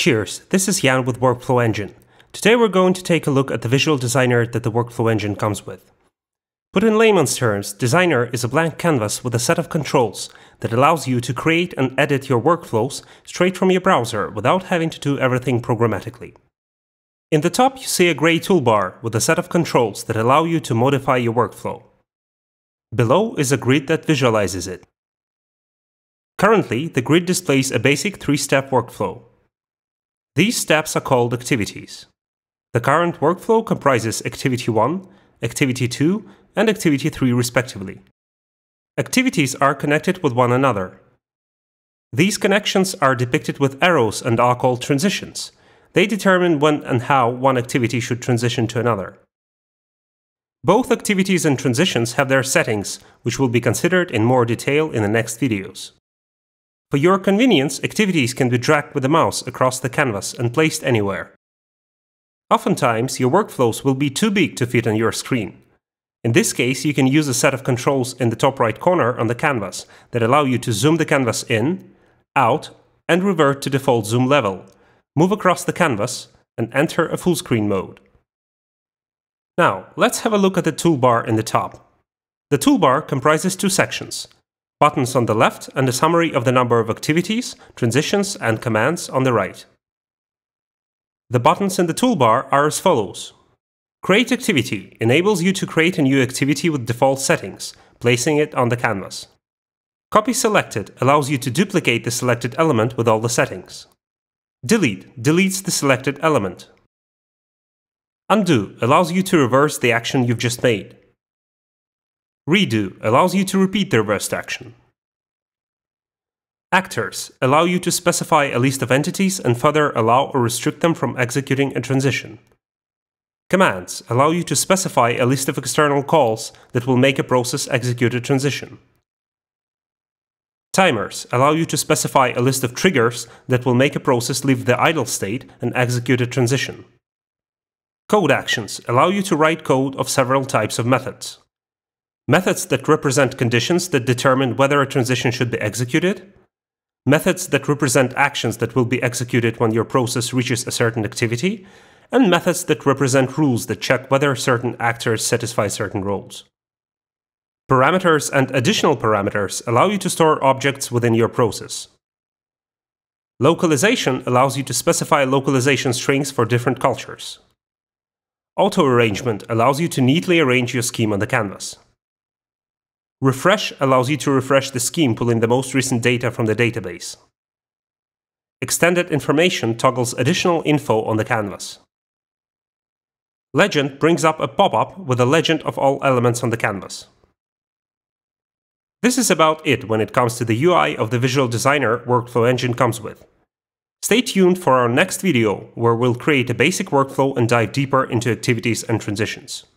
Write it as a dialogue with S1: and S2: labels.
S1: Cheers, this is Jan with Workflow Engine. Today we're going to take a look at the visual designer that the Workflow Engine comes with. Put in layman's terms, designer is a blank canvas with a set of controls that allows you to create and edit your workflows straight from your browser without having to do everything programmatically. In the top you see a gray toolbar with a set of controls that allow you to modify your workflow. Below is a grid that visualizes it. Currently, the grid displays a basic 3-step workflow. These steps are called activities. The current workflow comprises Activity 1, Activity 2, and Activity 3 respectively. Activities are connected with one another. These connections are depicted with arrows and are called transitions. They determine when and how one activity should transition to another. Both activities and transitions have their settings, which will be considered in more detail in the next videos. For your convenience, activities can be dragged with the mouse across the canvas and placed anywhere. Oftentimes, your workflows will be too big to fit on your screen. In this case, you can use a set of controls in the top right corner on the canvas that allow you to zoom the canvas in, out, and revert to default zoom level, move across the canvas, and enter a full screen mode. Now, let's have a look at the toolbar in the top. The toolbar comprises two sections: buttons on the left and a summary of the number of activities, transitions, and commands on the right. The buttons in the toolbar are as follows. Create Activity enables you to create a new activity with default settings, placing it on the canvas. Copy Selected allows you to duplicate the selected element with all the settings. Delete deletes the selected element. Undo allows you to reverse the action you've just made. Redo allows you to repeat the reversed action. Actors allow you to specify a list of entities and further allow or restrict them from executing a transition. Commands allow you to specify a list of external calls that will make a process execute a transition. Timers allow you to specify a list of triggers that will make a process leave the idle state and execute a transition. Code actions allow you to write code of several types of methods. Methods that represent conditions that determine whether a transition should be executed. Methods that represent actions that will be executed when your process reaches a certain activity. And methods that represent rules that check whether certain actors satisfy certain roles. Parameters and additional parameters allow you to store objects within your process. Localization allows you to specify localization strings for different cultures. Auto-arrangement allows you to neatly arrange your scheme on the canvas. Refresh allows you to refresh the scheme pulling the most recent data from the database. Extended information toggles additional info on the canvas. Legend brings up a pop-up with a legend of all elements on the canvas. This is about it when it comes to the UI of the visual designer Workflow Engine comes with. Stay tuned for our next video where we'll create a basic workflow and dive deeper into activities and transitions.